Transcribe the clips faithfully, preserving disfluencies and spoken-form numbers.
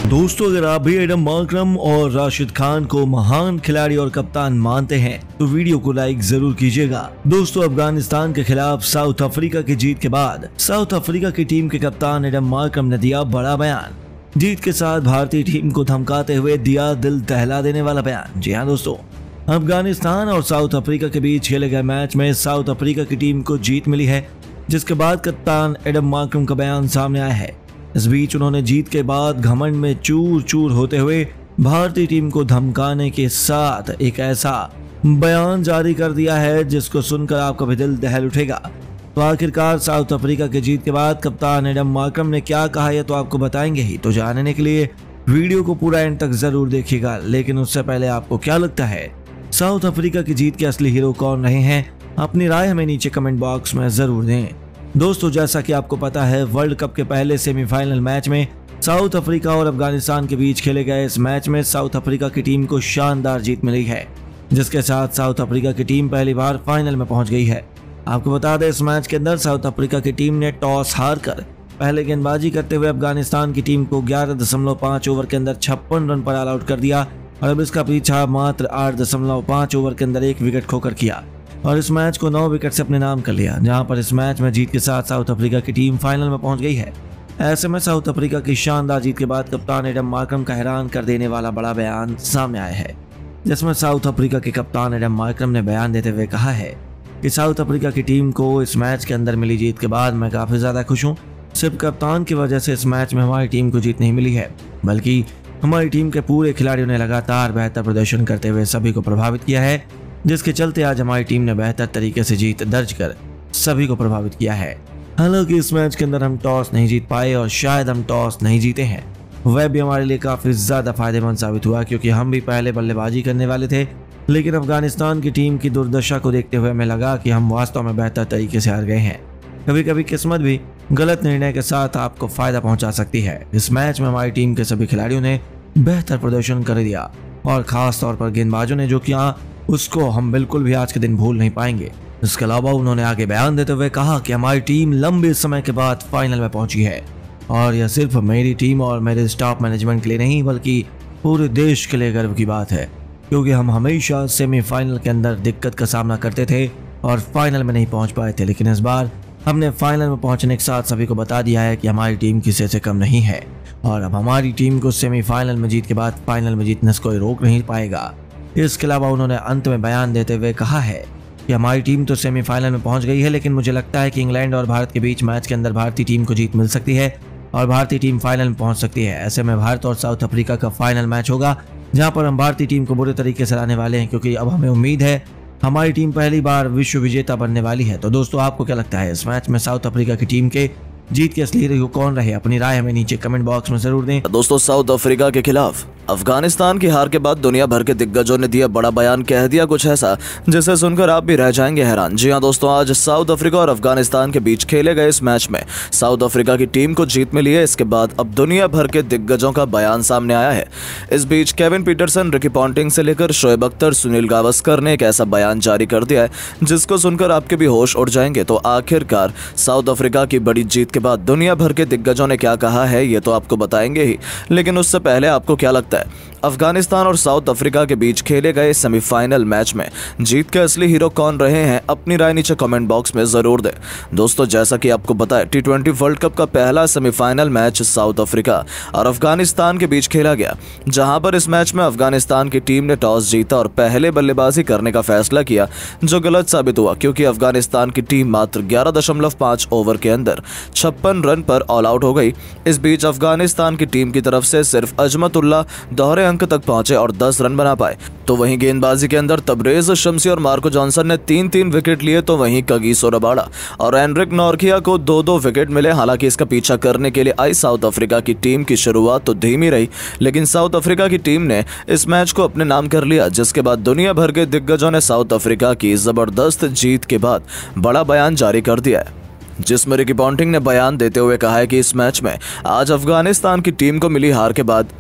दोस्तों, अगर आप भी एडम मार्करम और राशिद खान को महान खिलाड़ी और कप्तान मानते हैं तो वीडियो को लाइक जरूर कीजिएगा। दोस्तों, अफगानिस्तान के खिलाफ साउथ अफ्रीका की जीत के बाद साउथ अफ्रीका की टीम के कप्तान एडम मार्करम ने दिया बड़ा बयान। जीत के साथ भारतीय टीम को धमकाते हुए दिया दिल दहला देने वाला बयान। जी हाँ दोस्तों, अफगानिस्तान और साउथ अफ्रीका के बीच खेले गए मैच में साउथ अफ्रीका की टीम को जीत मिली है, जिसके बाद कप्तान एडम मार्करम का बयान सामने आया है। इस बीच उन्होंने जीत के बाद घमंड में चूर चूर होते हुए भारतीय टीम को धमकाने के साथ एक ऐसा बयान जारी कर दिया है जिसको सुनकर आपका भी दिल दहल उठेगा। तो आखिरकार साउथ अफ्रीका की जीत के बाद कप्तान एडम मार्करम ने क्या कहा है तो आपको बताएंगे ही। तो जानने के लिए वीडियो को पूरा एंड तक जरूर देखिएगा। लेकिन उससे पहले आपको क्या लगता है साउथ अफ्रीका की जीत के असली हीरो कौन रहे हैं? अपनी राय हमें नीचे कमेंट बॉक्स में जरूर दें। दोस्तों, जैसा कि आपको पता है, वर्ल्ड कप के पहले सेमीफाइनल मैच में साउथ अफ्रीका और अफगानिस्तान के बीच खेले गए इस मैच में साउथ अफ्रीका की टीम को शानदार जीत मिली है, जिसके साथ साउथ अफ्रीका की टीम पहली बार फाइनल में पहुंच गई है। आपको बता दें, इस मैच के अंदर साउथ अफ्रीका की टीम ने टॉस हारकर पहले गेंदबाजी करते हुए अफगानिस्तान की टीम को ग्यारह दशमलव पाँच ओवर के अंदर छप्पन रन पर ऑल आउट कर दिया और अब इसका पीछा मात्र आठ दशमलव पाँच ओवर के अंदर एक विकेट खोकर किया और इस मैच को नौ विकेट से अपने नाम कर लिया, जहां पर इस मैच में जीत के साथ साउथ अफ्रीका की टीम फाइनल में पहुंच गई है। ऐसे में साउथ अफ्रीका की शानदार जीत के बाद कप्तान एडम मार्करम का हैरान कर देने वाला बड़ा बयान सामने आया है, जिसमें साउथ अफ्रीका के कप्तान एडम मार्करम ने बयान देते हुए कहा है कि साउथ अफ्रीका की टीम को इस मैच के अंदर मिली जीत के बाद मैं काफी ज्यादा खुश हूँ। सिर्फ कप्तान की वजह से इस मैच में हमारी टीम को जीत नहीं मिली है, बल्कि हमारी टीम के पूरे खिलाड़ियों ने लगातार बेहतर प्रदर्शन करते हुए सभी को प्रभावित किया है, जिसके चलते आज हमारी टीम ने बेहतर तरीके से जीत दर्ज कर सभी को प्रभावित किया है। हालांकि इस मैच के अंदर हम टॉस नहीं जीत पाए और शायद हम टॉस नहीं जीते हैं, वह भी हमारे लिए काफी ज्यादा फायदेमंद साबित हुआ, क्योंकि हम भी पहले बल्लेबाजी करने वाले थे। लेकिन अफगानिस्तान की टीम की दुर्दशा को देखते हुए हमें लगा कि हम वास्तव में बेहतर तरीके से हार गए हैं। कभी कभी किस्मत भी गलत निर्णय के साथ आपको फायदा पहुंचा सकती है। इस मैच में हमारी टीम के सभी खिलाड़ियों ने बेहतर प्रदर्शन कर दिया और खास तौर पर गेंदबाजों ने, जो कि उसको हम बिल्कुल भी आज के दिन भूल नहीं पाएंगे। इसके अलावा उन्होंने आगे बयान देते हुए कहा कि हमारी टीम लंबे समय के बाद फाइनल में पहुंची है और यह सिर्फ मेरी टीम और मेरे स्टाफ मैनेजमेंट के लिए नहीं, बल्कि पूरे देश के लिए गर्व की बात है, क्योंकि हम हमेशा सेमीफाइनल के अंदर दिक्कत का सामना करते थे और फाइनल में नहीं पहुंच पाए थे। लेकिन इस बार हमने फाइनल में पहुंचने के साथ सभी को बता दिया है कि हमारी टीम किसी से कम नहीं है और अब हमारी टीम को सेमीफाइनल में जीत के बाद फाइनल में जीतने से कोई रोक नहीं पाएगा। इसके अलावा उन्होंने अंत में बयान देते हुए कहा है कि हमारी टीम तो सेमीफाइनल में पहुंच गई है, लेकिन मुझे लगता है कि इंग्लैंड और भारत के बीच मैच के अंदर भारतीय टीम को जीत मिल सकती है और भारतीय टीम फाइनल में पहुंच सकती है। ऐसे में भारत और साउथ अफ्रीका का फाइनल मैच होगा, जहां पर हम भारतीय टीम को बुरे तरीके से हराने वाले हैं, क्योंकि अब हमें उम्मीद है हमारी टीम पहली बार विश्व विजेता बनने वाली है। तो दोस्तों, आपको क्या लगता है इस मैच में साउथ अफ्रीका की टीम के जीत के असली हीरो कौन रहे? अपनी राय हमें नीचे कमेंट बॉक्स में जरूर दें। दोस्तों, साउथ अफ्रीका के खिलाफ अफगानिस्तान की हार के बाद दुनिया भर के दिग्गजों ने दिया बड़ा बयान, कह दिया कुछ ऐसा जिसे सुनकर आप भी रह जाएंगे हैरान। जी हां दोस्तों, आज साउथ अफ्रीका और अफगानिस्तान के बीच खेले गए इस मैच में साउथ अफ्रीका की टीम को जीत मिली है। इसके बाद अब दुनिया भर के दिग्गजों का बयान सामने आया है। इस बीच केविन पीटरसन, रिकी पॉन्टिंग से लेकर शोएब अख्तर, सुनील गावस्कर ने एक ऐसा बयान जारी कर दिया है जिसको सुनकर आपके भी होश उड़ जाएंगे। तो आखिरकार साउथ अफ्रीका की बड़ी जीत के बाद दुनिया भर के दिग्गजों ने क्या कहा है ये तो आपको बताएंगे ही, लेकिन उससे पहले आपको क्या लगता है अफगानिस्तान और साउथ अफ्रीका के बीच खेले गए सेमीफाइनल मैच में जीत के असली हीरो कौन रहे हैं? अपनी राय नीचे कमेंट बॉक्स में जरूर दें। दोस्तों, जैसा कि आपको पता है, टी ट्वेंटी वर्ल्ड कप का पहला सेमीफाइनल मैच साउथ अफ्रीका और अफगानिस्तान के बीच खेला गया, जहां पर इस मैच में अफगानिस्तान की टीम ने टॉस जीता और पहले बल्लेबाजी करने का फैसला किया, जो गलत साबित हुआ, क्योंकि अफगानिस्तान की टीम मात्र ग्यारह दशमलव पाँच ओवर के अंदर छप्पन रन पर ऑल आउट हो गई। इस बीच अफगानिस्तान की टीम की तरफ से सिर्फ अजमतुल्लाह दोहरे अंक तक पहुंचे और दस रन बना पाए। तो वहीं गेंदबाजी के अंदर तबरेज शम्सी और मार्को जॉनसन ने तीन तीन विकेट लिए, तो वहीं कगिसो रबाड़ा और एनरिक नॉर्किया को दो दो विकेट मिले। हालांकि इसका पीछा करने के लिए आई साउथ अफ्रीका की टीम की शुरुआत तो धीमी रही, लेकिन साउथ अफ्रीका की टीम ने इस मैच को अपने नाम कर लिया, जिसके बाद दुनिया भर के दिग्गजों ने साउथ अफ्रीका की जबरदस्त जीत के बाद बड़ा बयान जारी कर दिया है, जिसमें रिकी पॉन्टिंग ने बयान देते हुए कहा है कि इस मैच में आज अफगानिस्तान की टीम को मिली हार के बाद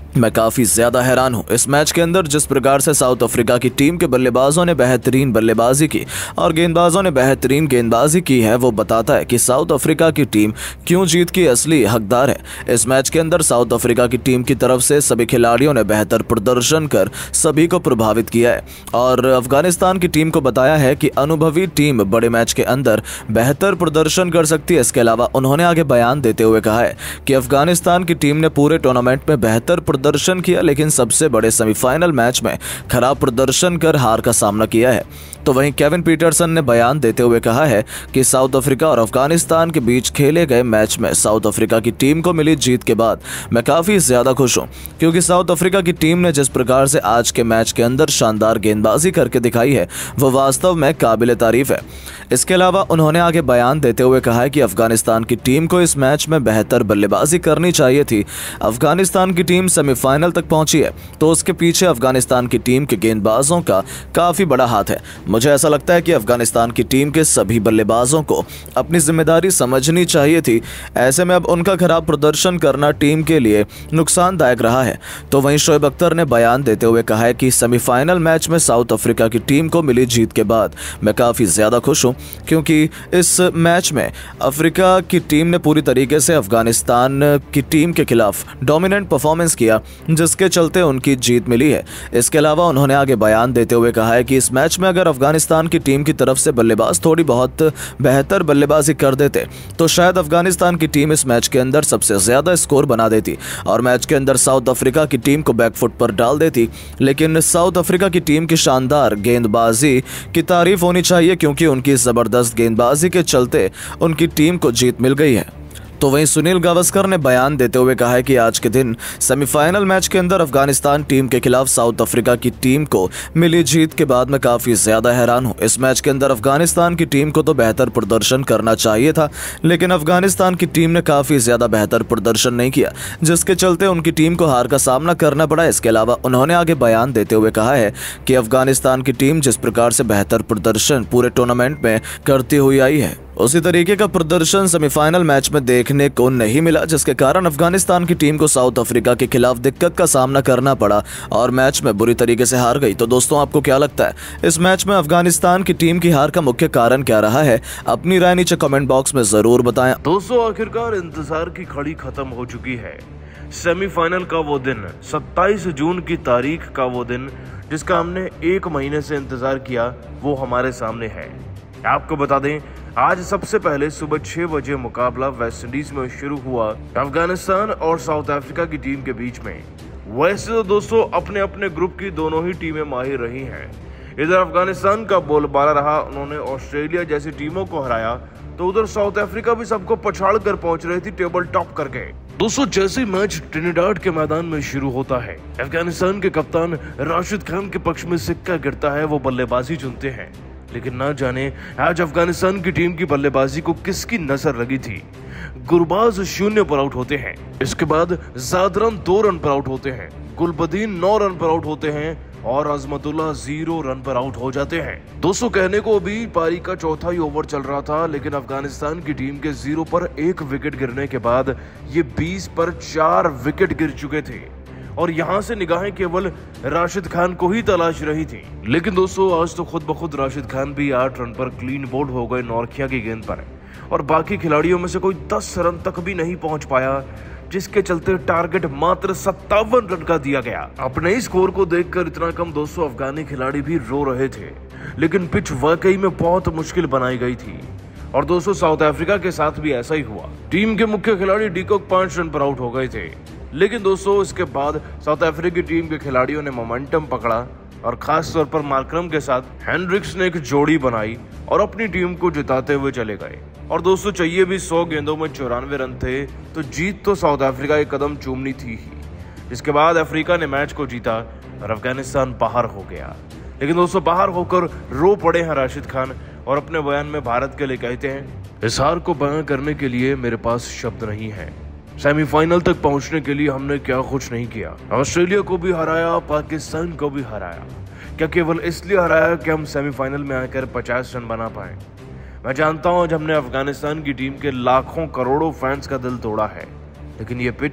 मैं काफी ज्यादा हैरान हूं। इस मैच के अंदर जिस प्रकार से साउथ अफ्रीका की टीम के बल्लेबाजों ने बेहतरीन बल्लेबाजी की और गेंदबाजों ने बेहतरीन गेंदबाजी की है, वो बताता है कि साउथ अफ्रीका की टीम क्यों जीत की असली हकदार है। इस मैच के अंदर साउथ अफ्रीका की टीम की तरफ से सभी खिलाड़ियों ने बेहतर प्रदर्शन कर सभी को प्रभावित किया है और अफगानिस्तान की टीम को बताया है कि अनुभवी टीम बड़े मैच के अंदर बेहतर प्रदर्शन कर सकती है। इसके अलावा उन्होंने आगे बयान देते हुए कहा है कि अफगानिस्तान की टीम ने पूरे टूर्नामेंट में बेहतर प्रदर्शन किया, लेकिन सबसे बड़े सेमीफाइनल मैच में खराब प्रदर्शन कर हार का सामना किया है। तो वहीं केविन पीटरसन ने बयान देते हुए कहा है कि साउथ अफ्रीका और अफगानिस्तान के बीच खेले गए मैच में साउथ अफ्रीका की टीम को मिली जीत के बाद मैं काफी ज्यादा खुश हूं, क्योंकि साउथ अफ्रीका की टीम ने जिस प्रकार से आज के मैच के अंदर शानदार गेंदबाजी करके दिखाई है वो वास्तव में काबिल तारीफ है। इसके अलावा उन्होंने आगे बयान देते हुए कहा है कि अफगानिस्तान की टीम को इस मैच में बेहतर बल्लेबाजी करनी चाहिए थी। अफगानिस्तान की टीम सेमीफाइनल तक पहुंची है तो उसके पीछे अफगानिस्तान की टीम के गेंदबाजों का काफी बड़ा हाथ है। मुझे ऐसा लगता है कि अफगानिस्तान की टीम के सभी बल्लेबाजों को अपनी जिम्मेदारी समझनी चाहिए थी। ऐसे में अब उनका खराब प्रदर्शन करना टीम के लिए नुकसानदायक रहा है। तो वहीं शोएब अख्तर ने बयान देते हुए कहा है कि सेमीफाइनल मैच में साउथ अफ्रीका की टीम को मिली जीत के बाद मैं काफी ज्यादा खुश हूं, क्योंकि इस मैच में अफ्रीका की टीम ने पूरी तरीके से अफगानिस्तान की टीम के खिलाफ डोमिनेंट परफॉर्मेंस किया, जिसके चलते उनकी जीत मिली है। इसके अलावा उन्होंने आगे बयान देते हुए कहा है कि इस मैच में अगर अफगानिस्तान की टीम की तरफ से बल्लेबाज थोड़ी बहुत बेहतर बल्लेबाजी कर देते तो शायद अफगानिस्तान की टीम इस मैच के अंदर सबसे ज्यादा स्कोर बना देती और मैच के अंदर साउथ अफ्रीका की टीम को बैकफुट पर डाल देती। लेकिन साउथ अफ्रीका की टीम की शानदार गेंदबाजी की तारीफ होनी चाहिए, क्योंकि उनकी जबरदस्त गेंदबाजी के चलते उनकी टीम को जीत मिल गई है। तो वहीं सुनील गावस्कर ने बयान देते हुए कहा है कि आज के दिन सेमीफाइनल मैच के अंदर अफगानिस्तान टीम के खिलाफ साउथ अफ्रीका की टीम को मिली जीत के बाद मैं काफी ज्यादा हैरान हूं। इस मैच के अंदर अफगानिस्तान की टीम को तो बेहतर प्रदर्शन करना चाहिए था, लेकिन अफगानिस्तान की टीम ने काफी ज्यादा बेहतर प्रदर्शन नहीं किया, जिसके चलते उनकी टीम को हार का सामना करना पड़ा। इसके अलावा उन्होंने आगे बयान देते हुए कहा है कि अफगानिस्तान की टीम जिस प्रकार से बेहतर प्रदर्शन पूरे टूर्नामेंट में करती हुई आई है, उसी तरीके का प्रदर्शन सेमीफाइनल मैच में देखने को नहीं मिला, जिसके कारण अफगानिस्तान की टीम को साउथ अफ्रीका के खिलाफ दिक्कत का सामना करना पड़ा और मैच में बुरी तरीके से हार गई। तो दोस्तों, आपको क्या लगता है इस मैच में अफगानिस्तान की टीम की हार का मुख्य कारण क्या रहा है? अपनी राय नीचे कमेंट बॉक्स में जरूर बताएं। दोस्तों, आखिरकार इंतजार की घड़ी खत्म हो चुकी है। सेमीफाइनल का वो दिन, सत्ताईस जून की तारीख का वो दिन जिसका हमने एक महीने से इंतजार किया, वो हमारे सामने है। आपको बता दें, आज सबसे पहले सुबह छह बजे मुकाबला वेस्ट इंडीज में शुरू हुआ अफगानिस्तान और साउथ अफ्रीका की टीम के बीच में। वैसे तो दोस्तों अपने अपने ग्रुप की दोनों ही टीमें माहिर रही हैं। इधर अफगानिस्तान का बोलबाला रहा, उन्होंने ऑस्ट्रेलिया जैसी टीमों को हराया, तो उधर साउथ अफ्रीका भी सबको पछाड़ कर पहुंच रही थी टेबल टॉप करके। दोस्तों, जैसे मैच ट्रिनिडाड के मैदान में शुरू होता है, अफगानिस्तान के कप्तान राशिद खान के पक्ष में सिक्का गिरता है, वो बल्लेबाजी चुनते हैं। लेकिन ना जाने आज अफगानिस्तान की टीम की बल्लेबाजी को किसकी नजर लगी थी। गुरबाज शून्य पर आउट होते हैं, इसके बाद जादरन दो रन पर आउट होते हैं, गुलबदीन नौ रन पर आउट होते हैं और अजमतुल्लाह जीरो रन पर आउट हो जाते हैं। दोस्तों, कहने को अभी पारी का चौथा ही ओवर चल रहा था, लेकिन अफगानिस्तान की टीम के जीरो पर एक विकेट गिरने के बाद ये बीस पर चार विकेट गिर चुके थे और यहाँ से निगाहें केवल राशिद खान को ही तलाश रही थी। लेकिन दोस्तों, आज तो खुद ब खुद राशिद खान भी आठ रन पर क्लीन बोल्ड हो गए नौरखिया की गेंद पर और बाकी खिलाड़ियों में से कोई दस रन तक भी नहीं पहुंच पाया, जिसके चलते टारगेट मात्र सत्तावन रन का दिया गया। अपने ही स्कोर को देखकर इतना कम दोस्तों अफगानी खिलाड़ी भी रो रहे थे, लेकिन पिच वाकई में बहुत मुश्किल बनाई गई थी। और दोस्तों, साउथ अफ्रीका के साथ भी ऐसा ही हुआ। टीम के मुख्य खिलाड़ी डीकॉक पांच रन पर आउट हो गए थे, लेकिन दोस्तों इसके बाद साउथ अफ्रीका की टीम के खिलाड़ियों ने मोमेंटम पकड़ा और खास तौर पर मार्करम के साथ हेंड्रिक्स ने एक जोड़ी बनाई और अपनी टीम को जिताते हुए चले गए। और दोस्तों, चाहिए भी सौ गेंदों में चौरानवे रन थे, तो जीत तो साउथ अफ्रीका के कदम चूमनी थी ही। इसके बाद अफ्रीका ने मैच को जीता और अफगानिस्तान बाहर हो गया। लेकिन दोस्तों, बाहर होकर रो पड़े हैं राशिद खान और अपने बयान में भारत के लिए कहते हैं, इस हार को बयां करने के लिए मेरे पास शब्द नहीं है। सेमीफाइनल तक पहुंचने के लिए हमने क्या कुछ नहीं किया। ऑस्ट्रेलिया को भी हराया, पाकिस्तान को भी हराया। क्या केवल इसलिए हराया कि हम सेमीफाइनल में आकर पचास रन बना पाए? मैं जानता हूं आज हमने अफगानिस्तान की टीम के लाखों करोड़ों फैंस का दिल तोड़ा है, लेकिन ये पिच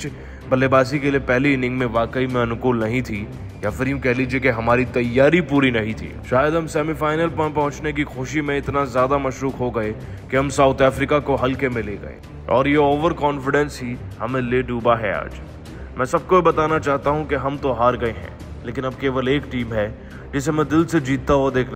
बल्लेबाजी के लिए पहली इनिंग में वाकई में अनुकूल नहीं थी, या फिर यूं कह लीजिए कि हमारी तैयारी पूरी नहीं थी। शायद हम सेमीफाइनल पर पहुंचने की खुशी में इतना ज्यादा मशरूक हो गए कि हम साउथ अफ्रीका को हल्के में ले गए, और ये ओवर कॉन्फिडेंस ही हमें ले डूबा है आज। मैं सबको बताना चाहता हूं कि हम तो हार गए हैं, लेकिन अब केवल एक टीम है जिसे मैं दिल से जीतता हुआ देख